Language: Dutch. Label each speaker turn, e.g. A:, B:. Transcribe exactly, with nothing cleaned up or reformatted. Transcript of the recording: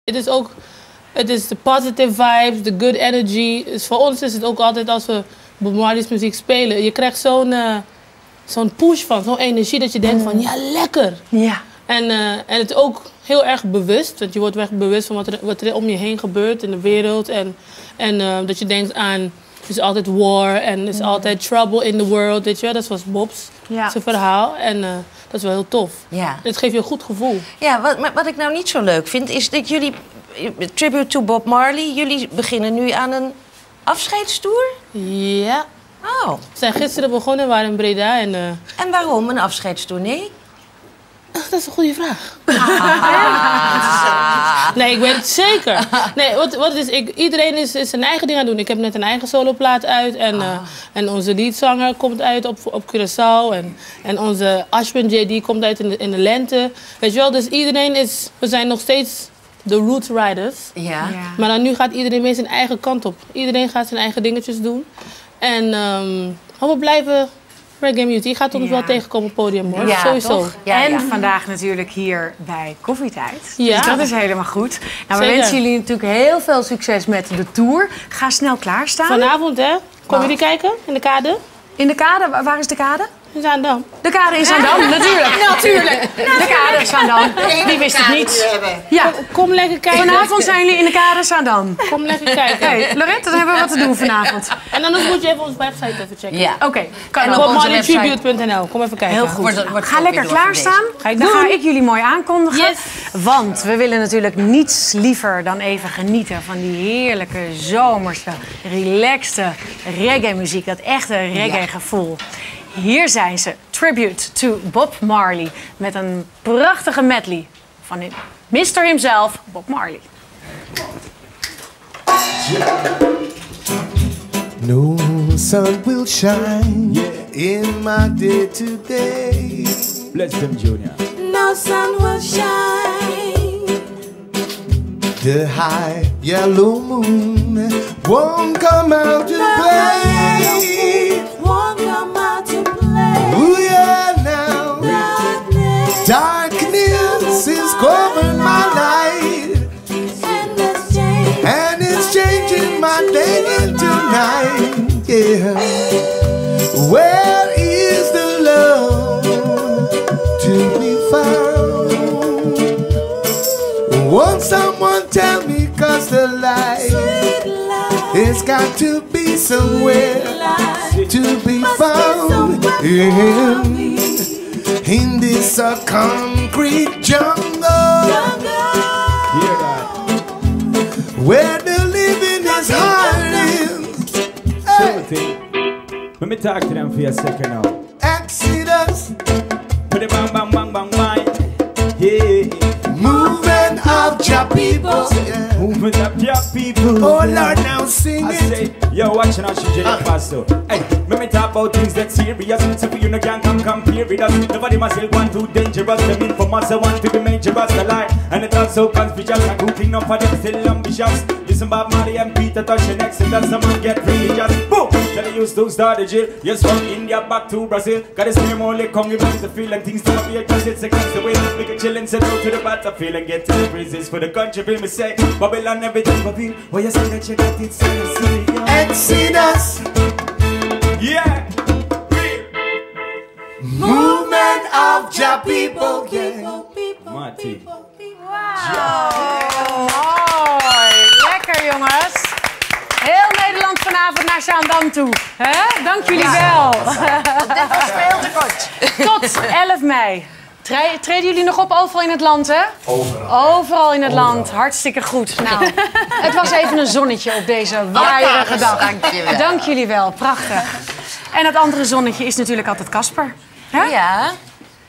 A: Het is ook, het is de positive vibes, de good energy. Dus voor ons is het ook altijd als we Bob Marley's muziek spelen. Je krijgt zo'n uh, zo'n push van, zo'n energie dat je denkt van ja, lekker.
B: Ja.
A: En, uh, en het is ook heel erg bewust, want je wordt echt bewust van wat er, wat er om je heen gebeurt in de wereld. En, en uh, dat je denkt aan, er is altijd war en er is altijd trouble in the world, weet je wel. Dat was Bob's
B: ja.
A: zijn verhaal en uh, dat is wel heel tof.
C: Ja.
A: Het geeft je een goed gevoel.
C: Ja, wat, wat ik nou niet zo leuk vind, is dat jullie, tribute to Bob Marley, jullie beginnen nu aan een afscheidstoer?
A: Ja.
C: Oh.
A: We zijn gisteren begonnen, we waren in Breda en... Uh...
C: En waarom een afscheidstoer? Nee?
A: Dat is een goede vraag. Ah. Nee, ik weet het zeker. Nee, wat, wat is, ik, iedereen is, is zijn eigen ding aan het doen. Ik heb net een eigen soloplaat uit. En, uh, en onze leadzanger komt uit op, op Curaçao. En, en onze Ashwin Jaydee komt uit in de, in de lente. Weet je wel, dus iedereen is... We zijn nog steeds de Rootsriders.
C: Ja.
B: Ja.
A: Maar dan nu gaat iedereen mee zijn eigen kant op. Iedereen gaat zijn eigen dingetjes doen. En um, we blijven... Reggae music, je gaat ons ja. wel tegenkomen op het podium, hoor.
C: Ja,
A: sowieso.
C: Ja,
B: en
C: ja.
B: vandaag natuurlijk hier bij Koffietijd.
A: Ja.
B: Dus dat is helemaal goed. Nou, we
A: Zeker.
B: wensen jullie natuurlijk heel veel succes met de tour. Ga snel klaarstaan.
A: Vanavond, hè? Kom jullie kijken in de kade?
B: In de kade? Waar is de kade?
A: In Zaandam.
B: De kade in Zaandam, natuurlijk. Natuurlijk. De kade in Zaandam. Wie wist het niet? Ja.
A: Kom, kom lekker kijken.
B: Vanavond zijn jullie in de kade Zaandam.
A: Kom lekker kijken.
B: Hey, Loretta, dan hebben we wat te doen vanavond.
A: En anders moet je even onze website even checken.
C: Ja.
B: Oké. Okay,
C: kan
A: op marley tribute punt n l. Kom even kijken.
B: Heel goed.
C: Wordt, wordt
B: ga lekker klaarstaan.
A: Ga ik
B: dan
A: doen.
B: ga ik jullie mooi aankondigen.
A: Yes.
B: Want we willen natuurlijk niets liever dan even genieten van die heerlijke, zomerse, relaxte reggae-muziek. Dat echte reggae-gevoel. Hier zijn ze, Tribute to Bob Marley. Met een prachtige medley van mister himself, Bob Marley.
D: No sun will shine yeah. in my day to day.
E: Bless them, Junior.
F: No sun will shine.
D: The high yellow moon won't come out to
F: The
D: play.
F: Won't come out to play.
D: Ooh yeah, now
F: Darkness,
D: darkness is covering my light,
F: and it's changing.
D: and it's changing my day into night. Yeah, where is the love to be found? Won't someone tell me, 'cause the light it's got to be somewhere to be found. Yeah. In this uh, concrete jungle, where the living is hard.
E: Hey. Let me talk to them for a second now.
D: Exodus,
E: Put it bang bang bang bang bang. Yeah.
D: movement of your people. Yeah.
E: Movement up your people.
D: Oh Lord, now sing
E: I
D: it.
E: say, yo, watching how she did it faster. Hey, let me talk about things that's serious. So for you no can come compare with us. Nobody must say one too dangerous. Them in for us, want to be dangerous. The lie, and it's also conspicuous. And cooking up for them still ambitious. Listen, Bob Marley and Peter touching next, and that's someone get religious. Boom! Tell you used to start the jail. Yes, from India back to Brazil. Got a same only come you back to feel and things to be because it's against the way. Make a chill and set out to the battlefield and get to the praises for the country. Feel me say, Babylon everything but feel. Why you say that you got it so serious?
D: Exodus,
E: Yeah!
D: movement of your people. Yeah.
E: Marty.
B: Mooi, lekker jongens. Heel Nederland vanavond naar Zaandam toe. Hè? Dank jullie wel.
C: Dit was veel te kort.
B: Tot elf mei. Tre- Treden jullie nog op overal in het land, hè?
D: Overal.
B: Overal in het land. Hartstikke goed. Nou, het was even een zonnetje op deze waaierige dag.
C: Dankjewel.
B: Dank jullie wel. Prachtig. En het andere zonnetje is natuurlijk altijd Casper. Hè?
C: Ja.